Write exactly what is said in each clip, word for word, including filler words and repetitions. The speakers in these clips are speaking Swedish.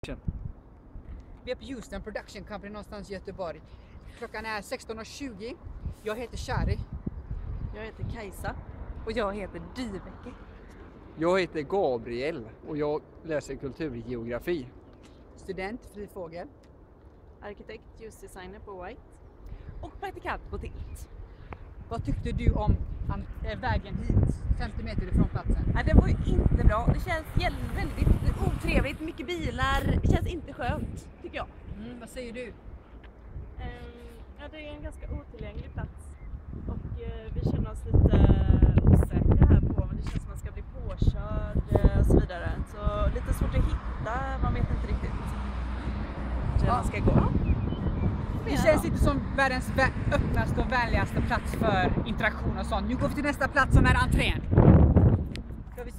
Vi är på Houston Production Company någonstans i Göteborg. Klockan är sexton och tjugo. Jag heter Shari. Jag heter Kajsa. Och jag heter Dyvecke. Jag heter Gabriel och jag läser kulturgeografi. Student, Fri Fågel. Arkitekt, ljusdesigner på White. Och praktikant på Tilt. Vad tyckte du om vägen hit, femtio meter ifrån platsen? Ja, det var ju inte bra. Det känns väldigt otrevligt, mycket bilar. Det känns inte skönt, tycker jag. Mm, vad säger du? Um, ja, det är en ganska otillgänglig plats. Och uh, vi känner oss lite osäkra här på, men det känns som att man ska bli påkörd uh, och så vidare. Så lite svårt att hitta, man vet inte riktigt hur man ska gå. Det känns inte som världens öppnaste och vänligaste plats för interaktion och sånt. Nu går vi till nästa plats som är entrén. Ska vi se.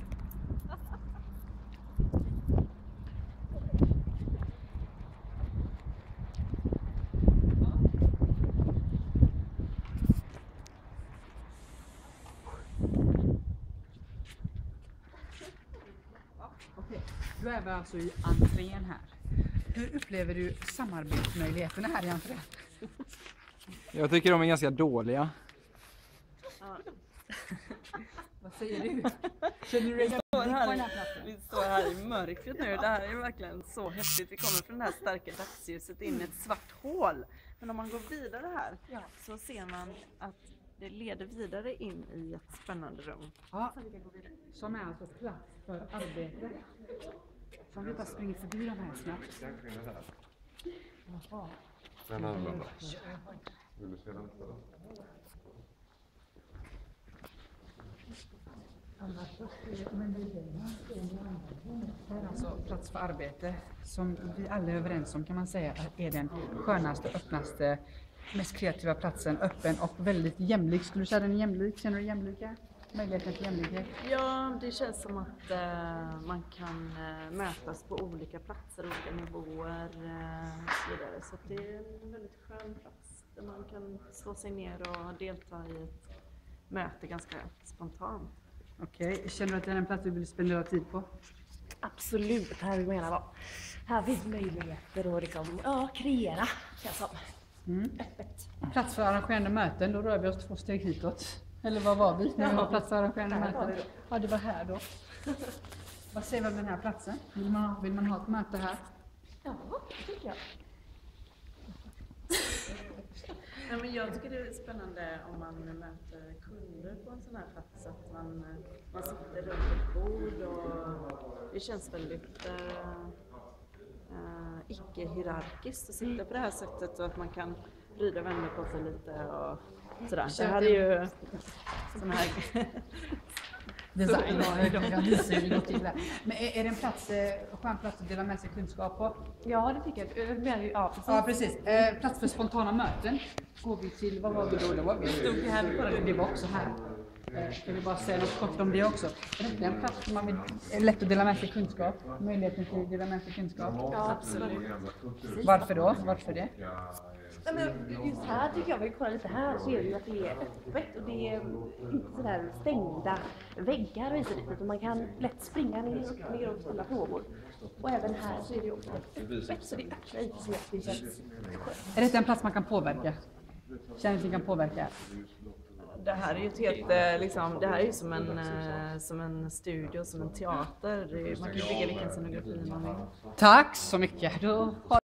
Okej, då är vi alltså i entrén här. Hur upplever du samarbetsmöjligheterna här i entrén? Jag tycker de är ganska dåliga. Ja. Vad säger du? Känner du dig står på den här här, platsen? vi står här i mörkret nu. Det här är verkligen så häftigt. Vi kommer från det här starka dagsljuset in i ett svart hål. Men om man går vidare här Ja. så ser man att det leder vidare in i ett spännande rum. Ja, som är alltså plats för arbete. Som vi bara springer förbi de här snabbt. Jaha. Den använda. Vill du se den? Här är alltså plats för arbete som vi alla är överens om, kan man säga, är den skönaste, öppnaste, mest kreativa platsen, öppen och väldigt jämlik. Skulle du säga den är jämlik? Känner du jämlika? Möjligheten till jämlikhet? Ja, det känns som att eh, man kan eh, mötas på olika platser, olika nivåer eh, och så vidare. Så att det är en väldigt skön plats där man kan slå sig ner och delta i ett möte ganska spontant. Okej, känner du att det är en plats du vill spendera tid på? Absolut, här vill menar jag. Här finns möjligheter att liksom, ja, kreera, känns som. Mm. Öppet. Plats för arrangerande möten, då rör vi oss två steg hitåt. Eller vad var vi när vi var plats för arrangerande Här var möten? vi då. Ja, det var här då. Vad säger vi om den här platsen? Vill man, ha, vill man ha ett möte här? Ja, det tycker jag. Ja, men jag tycker det är spännande om man möter kunder på en sån här plats. Att man, man sitter runt ett bord och det känns väldigt äh, äh, icke-hierarkiskt att sitta på det här sättet och att man kan vrida och vända på sig lite och sådär. Det här är ju sån här Design och de kan visa hur det går till där. Men är, är det en plats, skön plats att dela med sig kunskap på? Ja, det tycker jag. Ja, precis. Ja, precis. Eh, plats för spontana möten. Går vi till, vad var vi då? Det var vi stod här, vi kollade, det var också här. Eh, kan vi bara säga något kort om det också? Är det en plats där man vill, är lätt att dela med sig kunskap? Möjligheten till att dela med sig kunskap? Ja, absolut. Varför då? Varför det? Ja, men just här tycker jag, vi kollar lite här så är det ju att det är öppet och det är inte sådär stängda väggar och så utan man kan lätt springa ner och ner och ställa frågor. Och även här så är det ju också öppet så det är öppna ytor som det känns skönt. Är det en plats man kan påverka? Känner att ni kan påverka? Det här är ju ett helt, eh, liksom, det här är ju som en, eh, som en studio, som en teater. Det är, man kan bygga vilken scenografi man vill. Tack så mycket! Då har